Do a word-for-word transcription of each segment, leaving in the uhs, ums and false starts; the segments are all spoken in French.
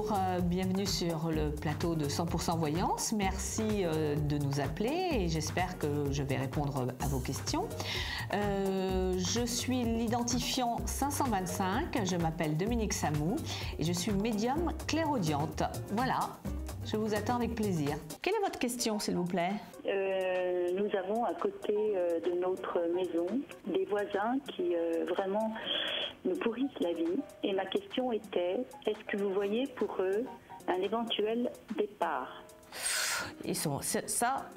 Bonjour, euh, bienvenue sur le plateau de cent pour cent Voyance. Merci euh, de nous appeler et j'espère que je vais répondre à vos questions. Euh, je suis l'identifiant cinq cent vingt-cinq, je m'appelle Dominique Samou et je suis médium clairaudiente. Voilà, je vous attends avec plaisir. Quelle est votre question, s'il vous plaît? Euh, nous avons à côté euh, de notre maison des voisins qui euh, vraiment nous pourrissent la vie. Et ma question était, est-ce que vous voyez pour eux un éventuel départ? Ils sont, ça,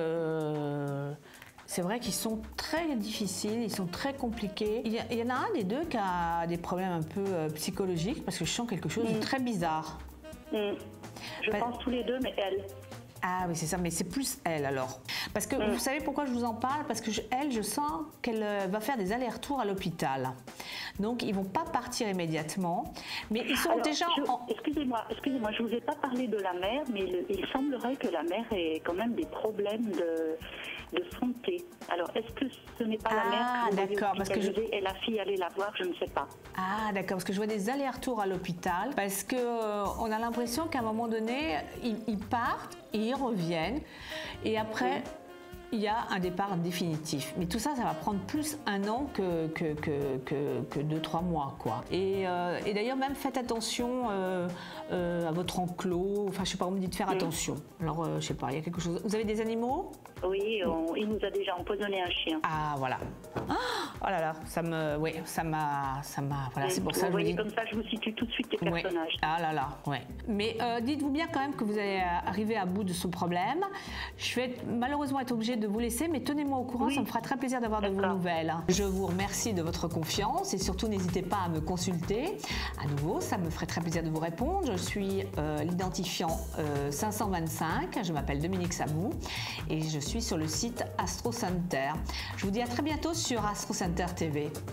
euh, c'est vrai qu'ils sont très difficiles, ils sont très compliqués. Il y, a, il y en a un des deux qui a des problèmes un peu euh, psychologiques parce que je sens quelque chose mmh. de très bizarre. Mmh. Je bah, pense tous les deux, mais elle. Ah oui, c'est ça, mais c'est plus elle alors. Parce que mmh. vous savez pourquoi je vous en parle? Parce que je, elle, je sens qu'elle va faire des allers-retours à l'hôpital. Donc ils ne vont pas partir immédiatement, mais ils sont alors, déjà je, en... Excusez-moi, excusez-moi, je ne vous ai pas parlé de la mère, mais le, il semblerait que la mère ait quand même des problèmes de, de santé. Alors est-ce que ce n'est pas ah, la mère qui d'accord, parce que je... et la fille allait la voir, je ne sais pas. Ah d'accord, parce que je vois des allers-retours à l'hôpital, parce qu'on euh, a l'impression qu'à un moment donné, ils, ils partent, et ils reviennent, et après... Oui. Il y a un départ définitif. Mais tout ça, ça va prendre plus un an que, que, que, que, que deux, trois mois, quoi. Et, euh, et d'ailleurs, même faites attention euh, euh, à votre enclos. Enfin, je sais pas, on me dit de faire mmh. attention. Alors, euh, je sais pas, il y a quelque chose. Vous avez des animaux? Oui, on, il nous a déjà empoisonné un chien. Ah, voilà. Oh là là, ça me, oui, ça m'a, ça m'a, voilà, c'est pour vous ça que je voyez, vous dis. comme ça, je vous situe tout de suite les personnages. Ouais. Ah là là, ouais. Mais euh, dites-vous bien quand même que vous allez arriver à bout de ce problème. Je vais être, malheureusement être obligée de vous laisser, mais tenez-moi au courant, oui. ça me fera très plaisir d'avoir de vos nouvelles. Je vous remercie de votre confiance et surtout n'hésitez pas à me consulter. À nouveau, ça me ferait très plaisir de vous répondre. Je suis euh, l'identifiant euh, cinq cent vingt-cinq, je m'appelle Dominique Samou et je suis sur le site Astro Center. Je vous dis à très bientôt sur Astro Center T V.